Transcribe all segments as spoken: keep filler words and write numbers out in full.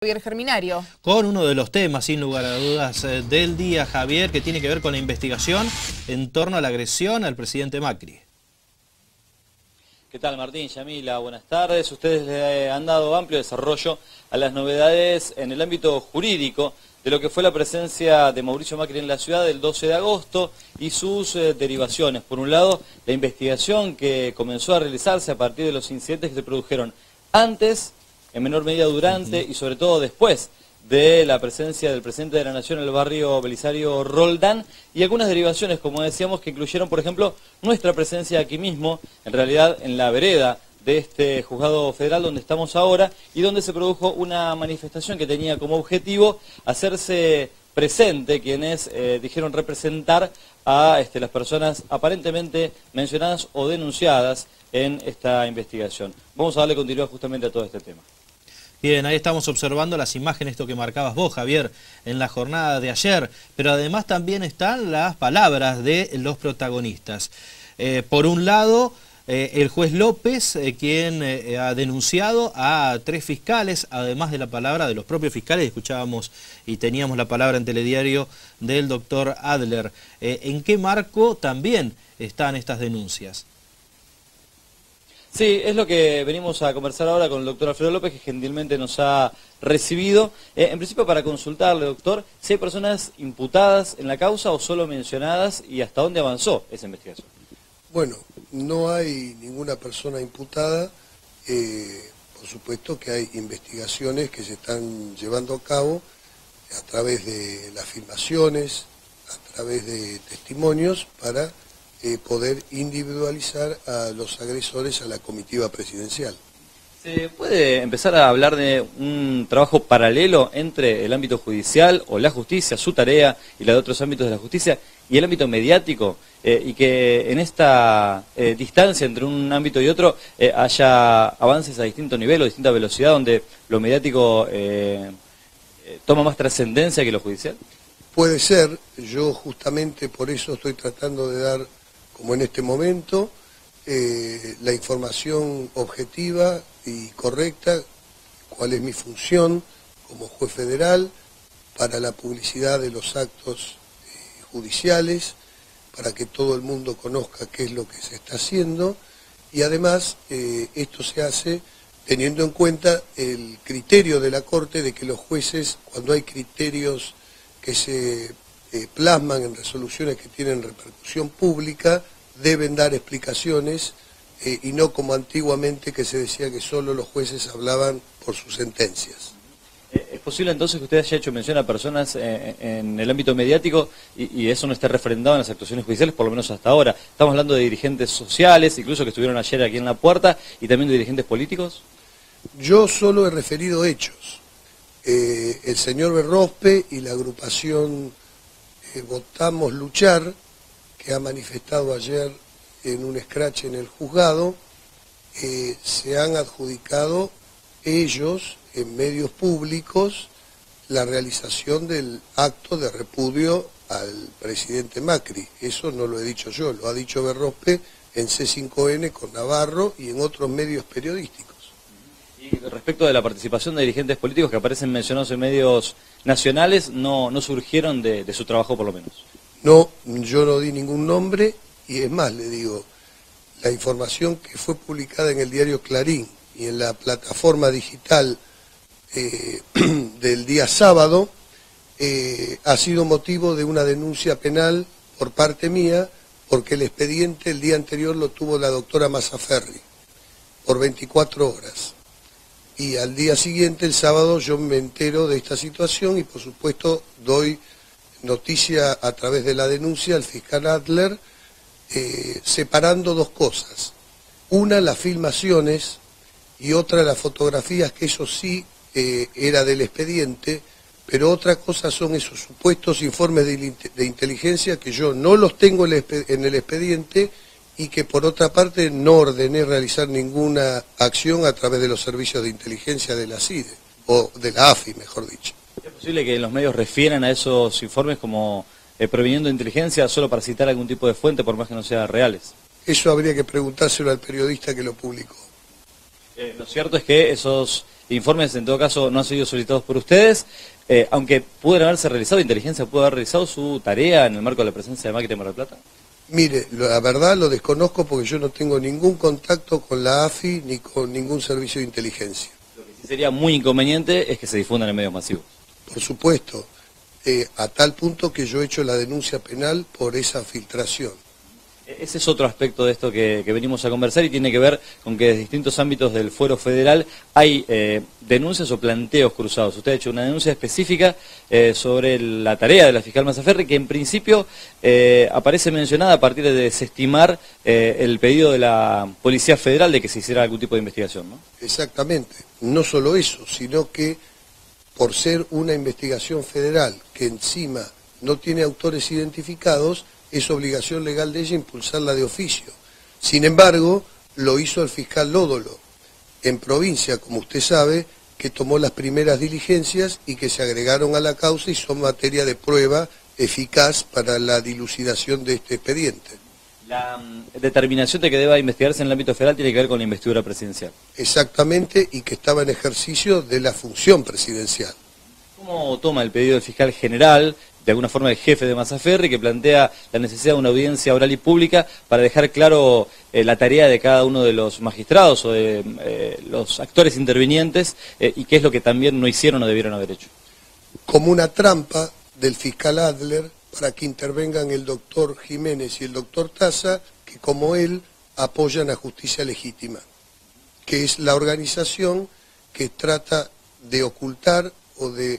Javier Germinario. Con uno de los temas, sin lugar a dudas, del día, Javier, que tiene que ver con la investigación en torno a la agresión al presidente Macri. ¿Qué tal, Martín, Yamila? Buenas tardes. Ustedes le han dado amplio desarrollo a las novedades en el ámbito jurídico de lo que fue la presencia de Mauricio Macri en la ciudad el doce de agosto y sus eh, derivaciones. Por un lado, la investigación que comenzó a realizarse a partir de los incidentes que se produjeron antes, en menor medida durante uh-huh. y sobre todo después de la presencia del presidente de la Nación en el barrio Belisario Roldán, y algunas derivaciones, como decíamos, que incluyeron, por ejemplo, nuestra presencia aquí mismo, en realidad en la vereda de este juzgado federal donde estamos ahora, y donde se produjo una manifestación que tenía como objetivo hacerse presente quienes eh, dijeron representar a este, las personas aparentemente mencionadas o denunciadas en esta investigación. Vamos a darle continuidad justamente a todo este tema. Bien, ahí estamos observando las imágenes, esto que marcabas vos, Javier, en la jornada de ayer, pero además también están las palabras de los protagonistas. Eh, por un lado, eh, el juez López, eh, quien eh, ha denunciado a tres fiscales, además de la palabra de los propios fiscales, escuchábamos y teníamos la palabra en Telediario del doctor Adler. Eh, ¿En qué marco también están estas denuncias? Sí, es lo que venimos a conversar ahora con el doctor Alfredo López, que gentilmente nos ha recibido. Eh, en principio, para consultarle, doctor, si hay personas imputadas en la causa o solo mencionadas y hasta dónde avanzó esa investigación. Bueno, no hay ninguna persona imputada. Eh, por supuesto que hay investigaciones que se están llevando a cabo a través de las filmaciones, a través de testimonios, para Eh, poder individualizar a los agresores a la comitiva presidencial. ¿Se puede empezar a hablar de un trabajo paralelo entre el ámbito judicial o la justicia, su tarea y la de otros ámbitos de la justicia, y el ámbito mediático, eh, y que en esta eh, distancia entre un ámbito y otro eh, haya avances a distinto nivel o distinta velocidad, donde lo mediático eh, eh, toma más trascendencia que lo judicial? Puede ser. Yo justamente por eso estoy tratando de dar, como en este momento, eh, la información objetiva y correcta, cuál es mi función como juez federal para la publicidad de los actos eh, judiciales, para que todo el mundo conozca qué es lo que se está haciendo, y además eh, esto se hace teniendo en cuenta el criterio de la Corte de que los jueces, cuando hay criterios que se Eh, plasman en resoluciones que tienen repercusión pública, deben dar explicaciones eh, y no como antiguamente que se decía que solo los jueces hablaban por sus sentencias. ¿Es posible entonces que usted haya hecho mención a personas eh, en el ámbito mediático y, y eso no esté refrendado en las actuaciones judiciales, por lo menos hasta ahora? Estamos hablando de dirigentes sociales, incluso que estuvieron ayer aquí en la puerta, y también de dirigentes políticos. Yo solo he referido hechos. Eh, el señor Berrospe y la agrupación Votamos Luchar, que ha manifestado ayer en un scratch en el juzgado, eh, se han adjudicado ellos en medios públicos la realización del acto de repudio al presidente Macri. Eso no lo he dicho yo, lo ha dicho Berrospe en C cinco N con Navarro y en otros medios periodísticos. Y respecto de la participación de dirigentes políticos que aparecen mencionados en medios nacionales, no, no surgieron de, de su trabajo por lo menos. No, yo no di ningún nombre, y es más, le digo, la información que fue publicada en el diario Clarín y en la plataforma digital eh, del día sábado eh, ha sido motivo de una denuncia penal por parte mía, porque el expediente el día anterior lo tuvo la doctora Mazzaferri por veinticuatro horas. Y al día siguiente, el sábado, yo me entero de esta situación y por supuesto doy noticia a través de la denuncia al fiscal Adler, eh, separando dos cosas. Una, las filmaciones, y otra, las fotografías, que eso sí eh, era del expediente, pero otra cosa son esos supuestos informes de, de inteligencia que yo no los tengo en el expediente, y que por otra parte no ordené realizar ninguna acción a través de los servicios de inteligencia de la C I D E, o de la A F I, mejor dicho. ¿Es posible que los medios refieran a esos informes como eh, proveniendo de inteligencia solo para citar algún tipo de fuente, por más que no sean reales? Eso habría que preguntárselo al periodista que lo publicó. Eh, lo cierto es que esos informes en todo caso no han sido solicitados por ustedes, eh, aunque pudieran haberse realizado, inteligencia pudo haber realizado su tarea en el marco de la presencia de Macri en Mar del Plata. Mire, la verdad lo desconozco porque yo no tengo ningún contacto con la A F I ni con ningún servicio de inteligencia. Lo que sí sería muy inconveniente es que se difundan en medios masivos. Por supuesto, eh, a tal punto que yo he hecho la denuncia penal por esa filtración. Ese es otro aspecto de esto que, que venimos a conversar y tiene que ver con que desde distintos ámbitos del fuero federal hay eh, denuncias o planteos cruzados. Usted ha hecho una denuncia específica eh, sobre la tarea de la fiscal Mazzaferri que en principio eh, aparece mencionada a partir de desestimar eh, el pedido de la Policía Federal de que se hiciera algún tipo de investigación, ¿no? Exactamente, no solo eso, sino que por ser una investigación federal que encima no tiene autores identificados, es obligación legal de ella impulsarla de oficio. Sin embargo, lo hizo el fiscal Lódolo, en provincia, como usted sabe, que tomó las primeras diligencias y que se agregaron a la causa y son materia de prueba eficaz para la dilucidación de este expediente. La um, determinación de que deba investigarse en el ámbito federal tiene que ver con la investidura presidencial. Exactamente, y que estaba en ejercicio de la función presidencial. ¿Cómo toma el pedido del fiscal general, de alguna forma el jefe de Mazzaferri, que plantea la necesidad de una audiencia oral y pública para dejar claro eh, la tarea de cada uno de los magistrados o de eh, los actores intervinientes eh, y qué es lo que también no hicieron o debieron haber hecho? Como una trampa del fiscal Adler para que intervengan el doctor Jiménez y el doctor Taza, que como él apoyan a Justicia Legítima, que es la organización que trata de ocultar o de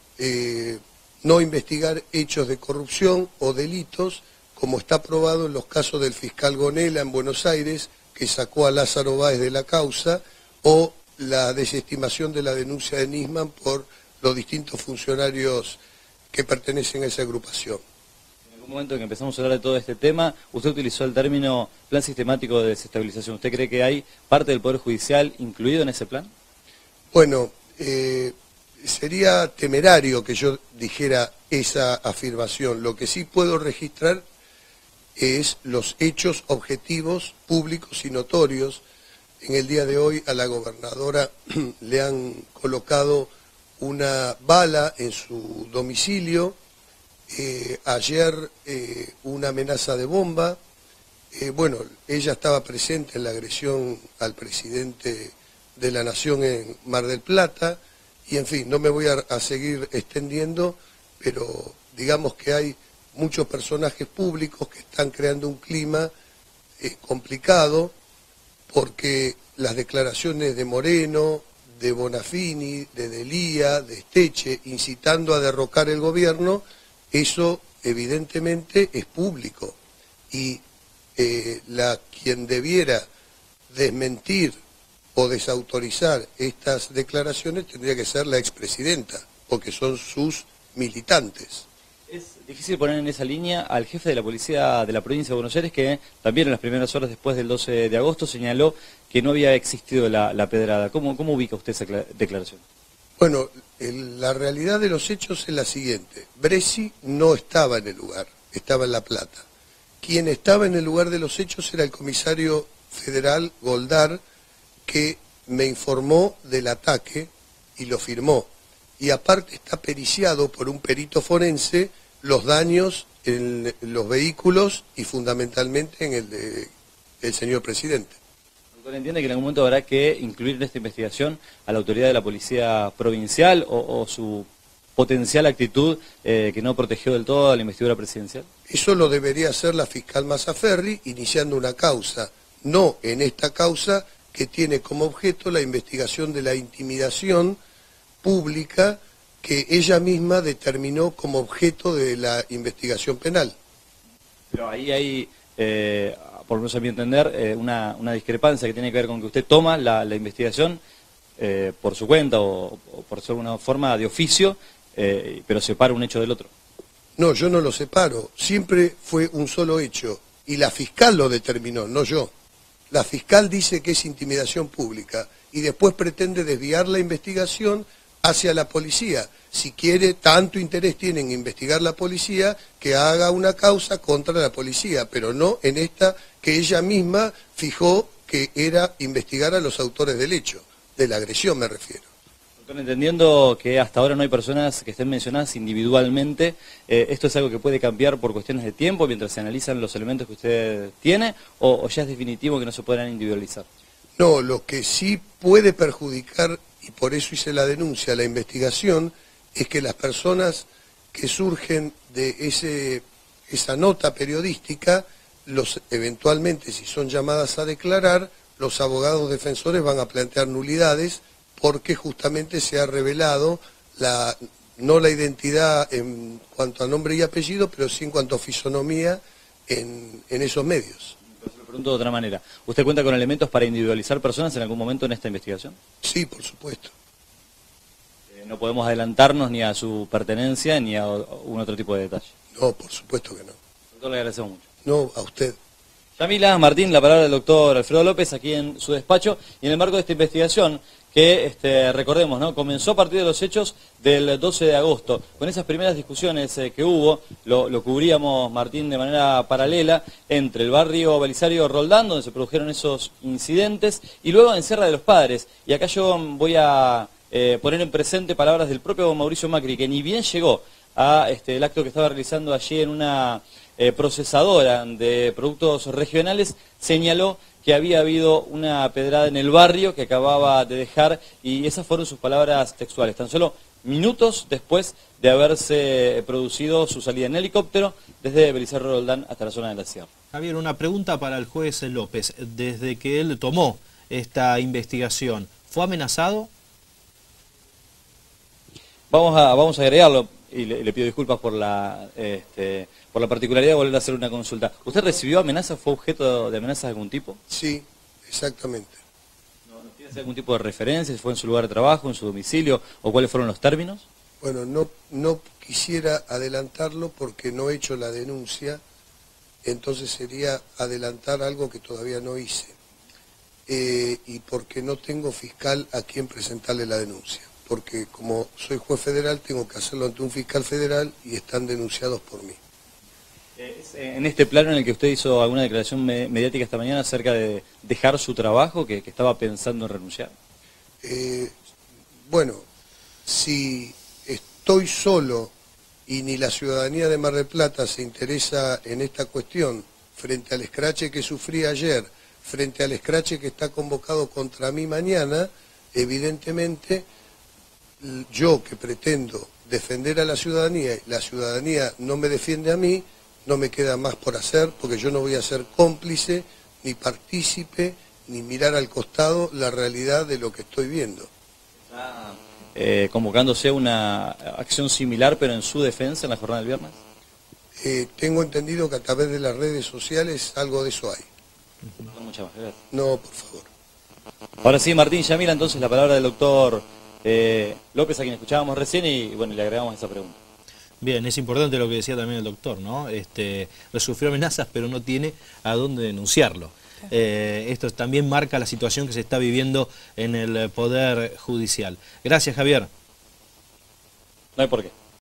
eh, no investigar hechos de corrupción o delitos, como está probado en los casos del fiscal Gonela en Buenos Aires, que sacó a Lázaro Báez de la causa, o la desestimación de la denuncia de Nisman por los distintos funcionarios que pertenecen a esa agrupación. En algún momento en que empezamos a hablar de todo este tema, usted utilizó el término plan sistemático de desestabilización. ¿Usted cree que hay parte del Poder Judicial incluido en ese plan? Bueno, eh, sería temerario que yo dijera esa afirmación. Lo que sí puedo registrar es los hechos objetivos, públicos y notorios. En el día de hoy a la gobernadora le han colocado una bala en su domicilio, eh, ayer eh, una amenaza de bomba, eh, bueno, ella estaba presente en la agresión al presidente de la Nación en Mar del Plata, y en fin, no me voy a, a seguir extendiendo, pero digamos que hay muchos personajes públicos que están creando un clima eh, complicado, porque las declaraciones de Moreno, de Bonafini, de Delía, de Esteche, incitando a derrocar el gobierno, eso evidentemente es público. Y eh, la, quien debiera desmentir o desautorizar estas declaraciones tendría que ser la expresidenta, porque son sus militantes. Es difícil poner en esa línea al jefe de la policía de la provincia de Buenos Aires, que también en las primeras horas después del doce de agosto señaló que no había existido la, la pedrada. ¿Cómo, ¿Cómo ubica usted esa declaración? Bueno, el, la realidad de los hechos es la siguiente. Bresci no estaba en el lugar, estaba en La Plata. Quien estaba en el lugar de los hechos era el comisario federal Goldar, que me informó del ataque y lo firmó. Y aparte está periciado por un perito forense los daños en los vehículos y fundamentalmente en el de el señor presidente. ¿Doctor entiende que en algún momento habrá que incluir en esta investigación a la autoridad de la policía provincial o, o su potencial actitud eh, que no protegió del todo a la investidura presidencial? Eso lo debería hacer la fiscal Mazzaferri iniciando una causa, no en esta causa que tiene como objeto la investigación de la intimidación pública que ella misma determinó como objeto de la investigación penal. Pero ahí hay, eh, por lo menos a mi entender, eh, una, una discrepancia que tiene que ver con que usted toma la, la investigación eh, por su cuenta o, o por ser una forma de oficio, eh, pero separa un hecho del otro. No, yo no lo separo, siempre fue un solo hecho y la fiscal lo determinó, no yo. La fiscal dice que es intimidación pública y después pretende desviar la investigación hacia la policía. Si quiere, tanto interés tiene en investigar la policía, que haga una causa contra la policía, pero no en esta que ella misma fijó que era investigar a los autores del hecho, de la agresión me refiero. Entendiendo que hasta ahora no hay personas que estén mencionadas individualmente, eh, ¿esto es algo que puede cambiar por cuestiones de tiempo mientras se analizan los elementos que usted tiene o, o ya es definitivo que no se podrán individualizar? No, lo que sí puede perjudicar, y por eso hice la denuncia, la investigación, es que las personas que surgen de ese, esa nota periodística, los eventualmente, si son llamadas a declarar, los abogados defensores van a plantear nulidades porque justamente se ha revelado la, no la identidad en cuanto a nombre y apellido, pero sí en cuanto a fisonomía en, en esos medios. Se lo pregunto de otra manera. ¿Usted cuenta con elementos para individualizar personas en algún momento en esta investigación? Sí, por supuesto. Eh, no podemos adelantarnos ni a su pertenencia ni a un otro tipo de detalle. No, por supuesto que no. Doctor, le agradecemos mucho. No, a usted. Yamila Martín, la palabra del doctor Alfredo López aquí en su despacho y en el marco de esta investigación que, este, recordemos, ¿no? Comenzó a partir de los hechos del doce de agosto. Con esas primeras discusiones eh, que hubo, lo, lo cubríamos, Martín, de manera paralela entre el barrio Belisario Roldán, donde se produjeron esos incidentes, y luego en Sierra de los Padres. Y acá yo voy a eh, poner en presente palabras del propio Mauricio Macri, que ni bien llegó a este, el acto que estaba realizando allí en una eh, procesadora de productos regionales, señaló que había habido una pedrada en el barrio que acababa de dejar, y esas fueron sus palabras textuales, tan solo minutos después de haberse producido su salida en helicóptero desde Belisario Roldán hasta la zona de la sierra. Javier, una pregunta para el juez López. Desde que él tomó esta investigación, ¿fue amenazado? Vamos a, vamos a agregarlo, y le, le pido disculpas por la, este, por la particularidad de volver a hacer una consulta. ¿Usted recibió amenazas? ¿Fue objeto de amenazas de algún tipo? Sí, exactamente. ¿No, no tiene algún tipo de referencia? ¿Si fue en su lugar de trabajo, en su domicilio, o cuáles fueron los términos? Bueno, no, no quisiera adelantarlo porque no he hecho la denuncia, entonces sería adelantar algo que todavía no hice. Eh, y porque no tengo fiscal a quien presentarle la denuncia. Porque como soy juez federal tengo que hacerlo ante un fiscal federal y están denunciados por mí. ¿Es en este plano en el que usted hizo alguna declaración mediática esta mañana acerca de dejar su trabajo, que, que estaba pensando en renunciar? Eh, bueno, si estoy solo y ni la ciudadanía de Mar del Plata se interesa en esta cuestión, frente al escrache que sufrí ayer, frente al escrache que está convocado contra mí mañana, evidentemente yo que pretendo defender a la ciudadanía y la ciudadanía no me defiende a mí, no me queda más por hacer, porque yo no voy a ser cómplice, ni partícipe, ni mirar al costado la realidad de lo que estoy viendo. ¿Está eh, convocándose a una acción similar, pero en su defensa en la jornada del viernes? Eh, tengo entendido que a través de las redes sociales algo de eso hay. No, muchas más, gracias. No, por favor. Ahora sí, Martín Yamila, entonces la palabra del doctor eh, López, a quien escuchábamos recién, y bueno, le agregamos esa pregunta. Bien, es importante lo que decía también el doctor, ¿no? Este, sufrió amenazas, pero no tiene a dónde denunciarlo. Eh, esto también marca la situación que se está viviendo en el Poder Judicial. Gracias, Javier. No hay por qué.